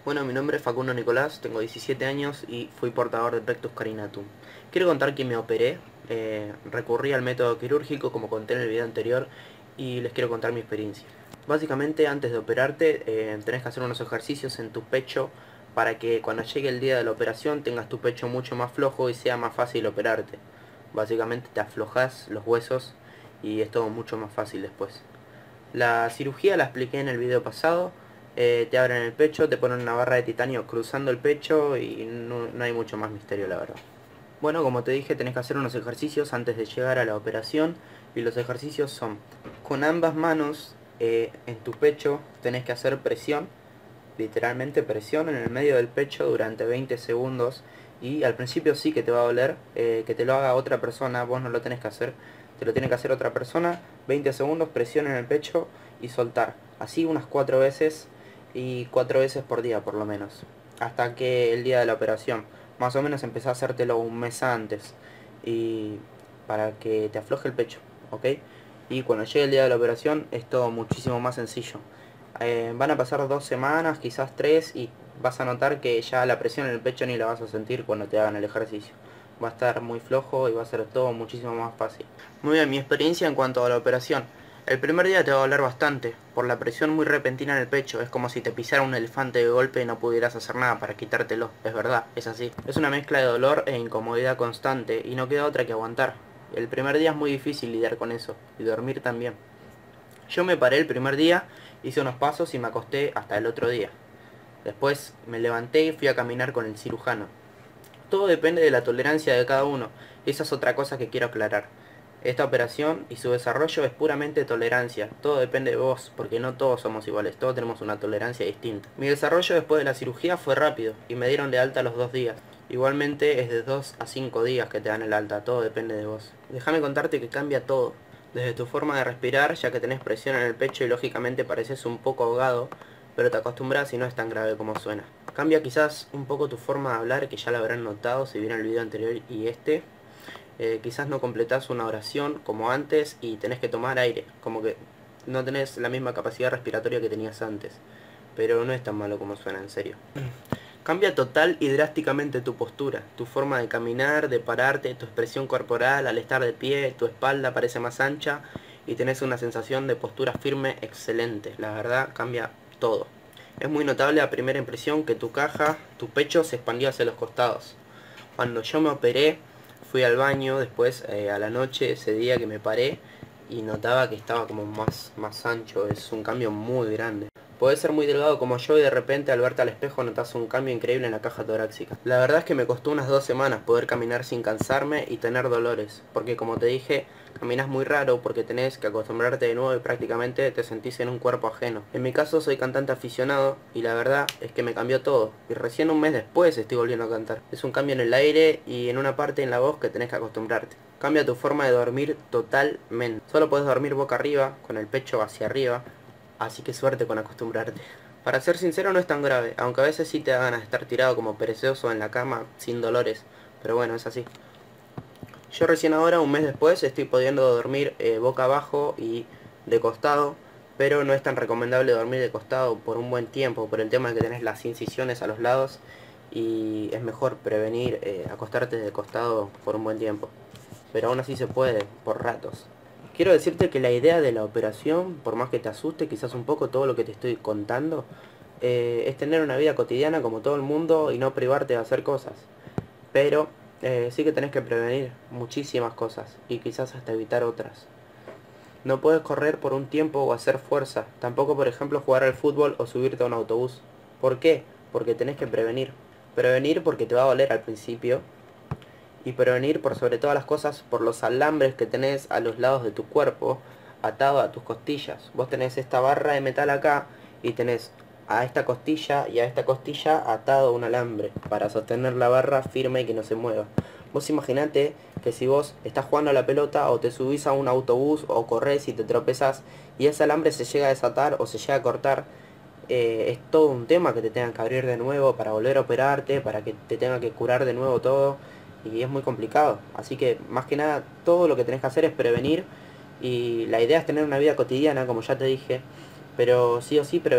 Bueno, mi nombre es Facundo Nicolás, tengo 17 años y fui portador de Pectus carinatum. Quiero contar que me operé, recurrí al método quirúrgico como conté en el video anterior y les quiero contar mi experiencia. Básicamente antes de operarte tenés que hacer unos ejercicios en tu pecho para que cuando llegue el día de la operación tengas tu pecho mucho más flojo y sea más fácil operarte. Básicamente te aflojas los huesos y es todo mucho más fácil después. La cirugía la expliqué en el video pasado. Te abren el pecho, te ponen una barra de titanio cruzando el pecho y no hay mucho más misterio, la verdad. Bueno, como te dije, tenés que hacer unos ejercicios antes de llegar a la operación. Y los ejercicios son, con ambas manos en tu pecho tenés que hacer presión, literalmente presión en el medio del pecho durante 20 segundos. Y al principio sí que te va a doler, que te lo haga otra persona, vos no lo tenés que hacer. Te lo tiene que hacer otra persona, 20 segundos, presión en el pecho y soltar. Así unas 4 veces y 4 veces por día por lo menos. Hasta que el día de la operación. Más o menos empezá a hacértelo un mes antes. Y para que te afloje el pecho, ¿ok? Y cuando llegue el día de la operación es todo muchísimo más sencillo. Van a pasar 2 semanas, quizás 3, y vas a notar que ya la presión en el pecho ni la vas a sentir cuando te hagan el ejercicio. Va a estar muy flojo y va a ser todo muchísimo más fácil. Muy bien, mi experiencia en cuanto a la operación. El primer día te va a doler bastante, por la presión muy repentina en el pecho. Es como si te pisara un elefante de golpe y no pudieras hacer nada para quitártelo. Es verdad, es así. Es una mezcla de dolor e incomodidad constante y no queda otra que aguantar. El primer día es muy difícil lidiar con eso, y dormir también. Yo me paré el primer día, hice unos pasos y me acosté hasta el otro día. Después me levanté y fui a caminar con el cirujano. Todo depende de la tolerancia de cada uno. Esa es otra cosa que quiero aclarar. Esta operación y su desarrollo es puramente tolerancia. Todo depende de vos, porque no todos somos iguales, todos tenemos una tolerancia distinta. Mi desarrollo después de la cirugía fue rápido y me dieron de alta a los 2 días. Igualmente es de 2 a 5 días que te dan el alta, todo depende de vos. Déjame contarte que cambia todo. Desde tu forma de respirar, ya que tenés presión en el pecho y lógicamente pareces un poco ahogado, pero te acostumbras y no es tan grave como suena. Cambia quizás un poco tu forma de hablar, que ya la habrán notado si vieron el video anterior y este. Quizás no completás una oración como antes y tenés que tomar aire, como que no tenés la misma capacidad respiratoria que tenías antes. Pero no es tan malo como suena, en serio. Cambia total y drásticamente tu postura, tu forma de caminar, de pararte, tu expresión corporal al estar de pie, tu espalda parece más ancha y tenés una sensación de postura firme excelente. La verdad, cambia todo. Es muy notable a primera impresión que tu caja, tu pecho se expandió hacia los costados. Cuando yo me operé, fui al baño después a la noche, ese día que me paré, y notaba que estaba como más ancho. Es un cambio muy grande. Podés ser muy delgado como yo y de repente al verte al espejo notas un cambio increíble en la caja torácica. La verdad es que me costó unas 2 semanas poder caminar sin cansarme y tener dolores, porque como te dije, caminas muy raro porque tenés que acostumbrarte de nuevo y prácticamente te sentís en un cuerpo ajeno. En mi caso soy cantante aficionado y la verdad es que me cambió todo, y recién un mes después estoy volviendo a cantar. Es un cambio en el aire y en una parte en la voz que tenés que acostumbrarte. Cambia tu forma de dormir totalmente. Solo podés dormir boca arriba, con el pecho hacia arriba, así que suerte con acostumbrarte. Para ser sincero no es tan grave, aunque a veces sí te da ganas de estar tirado como perezoso en la cama sin dolores, pero bueno, es así. Yo recién ahora, un mes después, estoy pudiendo dormir boca abajo y de costado, pero no es tan recomendable dormir de costado por un buen tiempo, por el tema de que tenés las incisiones a los lados y es mejor prevenir acostarte de costado por un buen tiempo. Pero aún así se puede, por ratos. Quiero decirte que la idea de la operación, por más que te asuste quizás un poco todo lo que te estoy contando, es tener una vida cotidiana como todo el mundo y no privarte de hacer cosas. Pero sí que tenés que prevenir muchísimas cosas y quizás hasta evitar otras. No puedes correr por un tiempo o hacer fuerza, tampoco por ejemplo jugar al fútbol o subirte a un autobús. ¿Por qué? Porque tenés que prevenir. Prevenir porque te va a doler al principio, y prevenir por sobre todas las cosas por los alambres que tenés a los lados de tu cuerpo atado a tus costillas. Vos tenés esta barra de metal acá y tenés a esta costilla y a esta costilla atado un alambre para sostener la barra firme y que no se mueva. Vos imaginate que si vos estás jugando a la pelota o te subís a un autobús o corres y te tropezás y ese alambre se llega a desatar o se llega a cortar, es todo un tema que te tengan que abrir de nuevo para volver a operarte, para que te tenga que curar de nuevo todo, y es muy complicado. Así que más que nada todo lo que tenés que hacer es prevenir, y la idea es tener una vida cotidiana como ya te dije, pero sí o sí prevenir.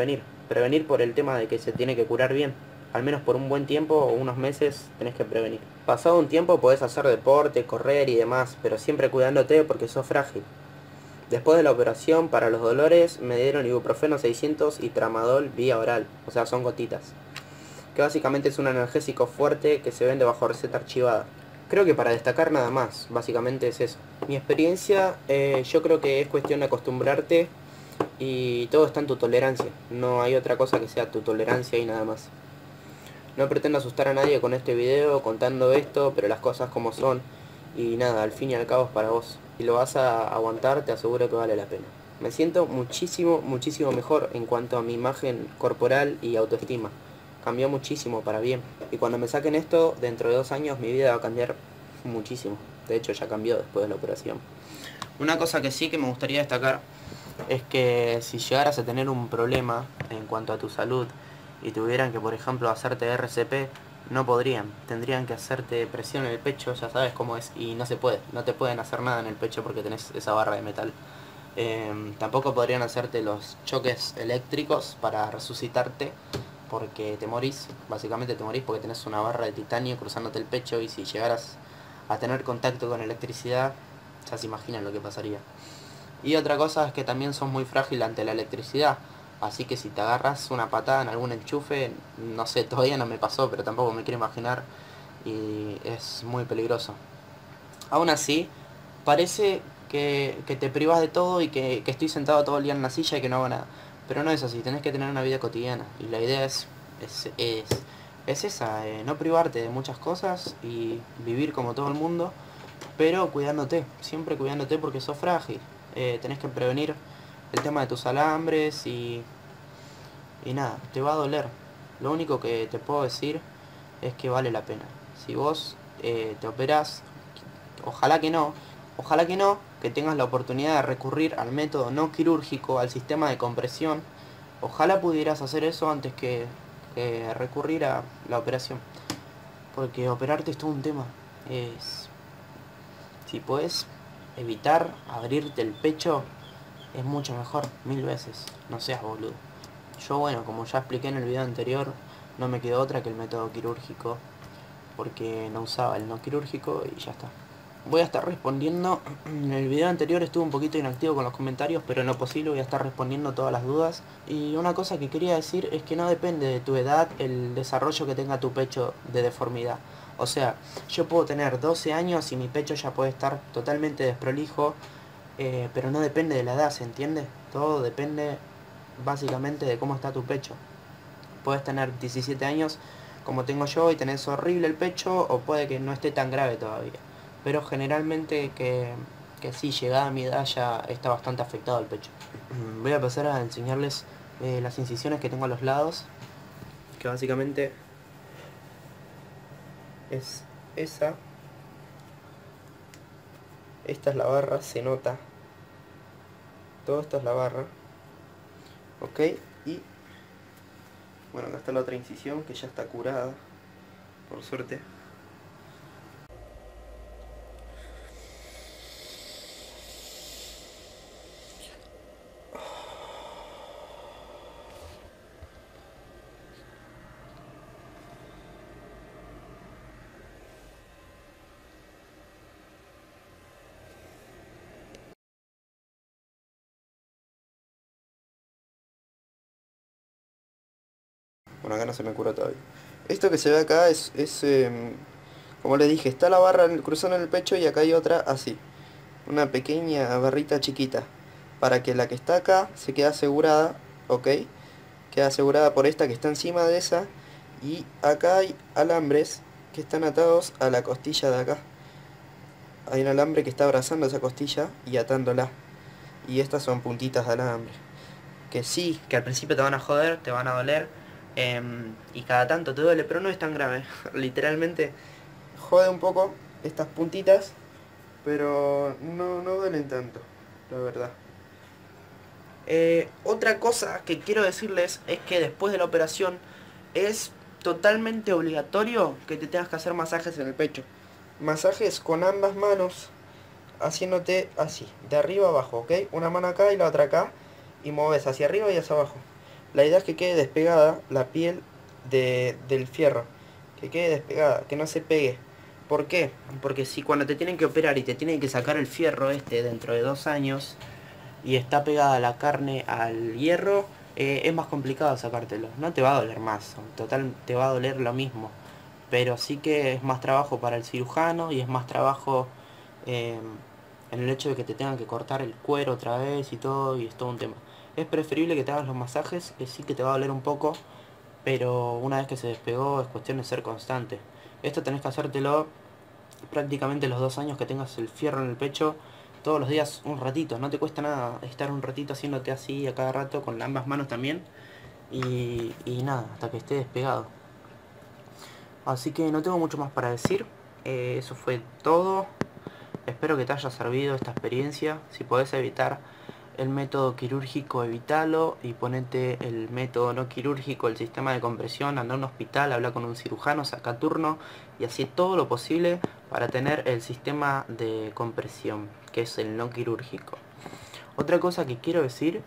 Prevenir por el tema de que se tiene que curar bien. Al menos por un buen tiempo o unos meses tenés que prevenir. Pasado un tiempo podés hacer deporte, correr y demás, pero siempre cuidándote porque sos frágil. Después de la operación, para los dolores, me dieron ibuprofeno 600 y tramadol vía oral, o sea, son gotitas. Que básicamente es un analgésico fuerte que se vende bajo receta archivada. Creo que para destacar nada más, básicamente es eso. Mi experiencia, yo creo que es cuestión de acostumbrarte y todo está en tu tolerancia. No hay otra cosa que sea tu tolerancia y nada más. No pretendo asustar a nadie con este video contando esto, pero las cosas como son. Y nada, al fin y al cabo es para vos. Si lo vas a aguantar, te aseguro que vale la pena. Me siento muchísimo mejor en cuanto a mi imagen corporal y autoestima. Cambió muchísimo para bien. Y cuando me saquen esto, dentro de 2 años mi vida va a cambiar muchísimo. De hecho ya cambió después de la operación. Una cosa que sí que me gustaría destacar es que si llegaras a tener un problema en cuanto a tu salud y tuvieran que, por ejemplo, hacerte RCP, no podrían. Tendrían que hacerte presión en el pecho, ya sabes cómo es, y no se puede. No te pueden hacer nada en el pecho porque tenés esa barra de metal. Tampoco podrían hacerte los choques eléctricos para resucitarte porque te morís. Básicamente te morís porque tenés una barra de titanio cruzándote el pecho y si llegaras a tener contacto con electricidad, ya se imaginan lo que pasaría. Y otra cosa es que también sos muy frágil ante la electricidad. Así que si te agarras una patada en algún enchufe, no sé, todavía no me pasó, pero tampoco me quiero imaginar. Y es muy peligroso. Aún así, parece que te privas de todo y que estoy sentado todo el día en la silla y que no hago nada. Pero no es así, tenés que tener una vida cotidiana. Y la idea es esa, no privarte de muchas cosas y vivir como todo el mundo, pero cuidándote, siempre cuidándote porque sos frágil. Tenés que prevenir el tema de tus alambres y nada, te va a doler. Lo único que te puedo decir es que vale la pena. Si vos te operás, ojalá que no, que tengas la oportunidad de recurrir al método no quirúrgico, al sistema de compresión. Ojalá pudieras hacer eso antes que recurrir a la operación. Porque operarte es todo un tema. Si puedes evitar abrirte el pecho, es mucho mejor, 1000 veces. No seas boludo. Yo, bueno, como ya expliqué en el video anterior, no me quedó otra que el método quirúrgico, porque no usaba el no quirúrgico y ya está. Voy a estar respondiendo, en el video anterior estuve un poquito inactivo con los comentarios, pero en lo posible voy a estar respondiendo todas las dudas. Y una cosa que quería decir es que no depende de tu edad el desarrollo que tenga tu pecho de deformidad. O sea, yo puedo tener 12 años y mi pecho ya puede estar totalmente desprolijo, pero no depende de la edad, ¿se entiende? Todo depende básicamente de cómo está tu pecho. Puedes tener 17 años como tengo yo y tenés horrible el pecho, o puede que no esté tan grave todavía. Pero generalmente que sí, llegada a mi edad ya está bastante afectado el pecho. Voy a pasar a enseñarles las incisiones que tengo a los lados, que básicamente es esa. Esta es la barra, se nota. Todo esto es la barra. Ok, y bueno, acá está la otra incisión que ya está curada, por suerte. Bueno, acá no se me cura todavía. Esto que se ve acá es como les dije, está la barra cruzando en el pecho y acá hay otra así. Una pequeña barrita chiquita. Para que la que está acá se quede asegurada, ¿ok? Queda asegurada por esta que está encima de esa. Y acá hay alambres que están atados a la costilla de acá. Hay un alambre que está abrazando esa costilla y atándola. Y estas son puntitas de alambre. Que sí, que al principio te van a joder, te van a doler. Y cada tanto te duele, pero no es tan grave. Literalmente jode un poco estas puntitas, pero no duelen tanto, la verdad. Otra cosa que quiero decirles es que después de la operación es totalmente obligatorio que te tengas que hacer masajes en el pecho. Masajes con ambas manos, haciéndote así, de arriba a abajo, ¿ok? Una mano acá y la otra acá, y mueves hacia arriba y hacia abajo. La idea es que quede despegada la piel del fierro, que quede despegada, que no se pegue. ¿Por qué? Porque si cuando te tienen que operar y te tienen que sacar el fierro dentro de 2 años y está pegada la carne al hierro, es más complicado sacártelo. No te va a doler más, en total te va a doler lo mismo, pero sí que es más trabajo para el cirujano y es más trabajo eh, en el hecho de que te tengan que cortar el cuero otra vez y todo, y es todo un tema. Es preferible que te hagas los masajes, que sí que te va a doler un poco, pero una vez que se despegó es cuestión de ser constante. Esto tenés que hacértelo prácticamente los 2 años que tengas el fierro en el pecho, todos los días un ratito. No te cuesta nada estar un ratito haciéndote así a cada rato, con ambas manos también, y nada, hasta que esté despegado. Así que no tengo mucho más para decir. Eso fue todo. Espero que te haya servido esta experiencia. Si podés evitar el método quirúrgico, evítalo y ponete el método no quirúrgico, el sistema de compresión. Anda a un hospital, habla con un cirujano, saca turno y así todo lo posible para tener el sistema de compresión, que es el no quirúrgico. Otra cosa que quiero decir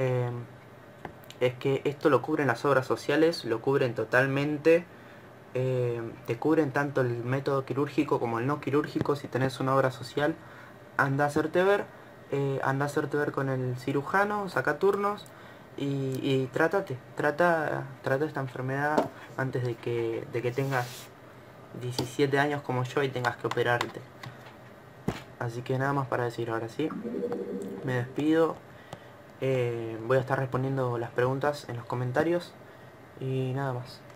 es que esto lo cubren las obras sociales, lo cubren totalmente. Te cubren tanto el método quirúrgico como el no quirúrgico. Si tenés una obra social, anda a hacerte ver, con el cirujano, saca turnos y trata esta enfermedad antes de que tengas 17 años como yo y tengas que operarte. Así que nada más para decir. Ahora sí, me despido. Voy a estar respondiendo las preguntas en los comentarios y nada más.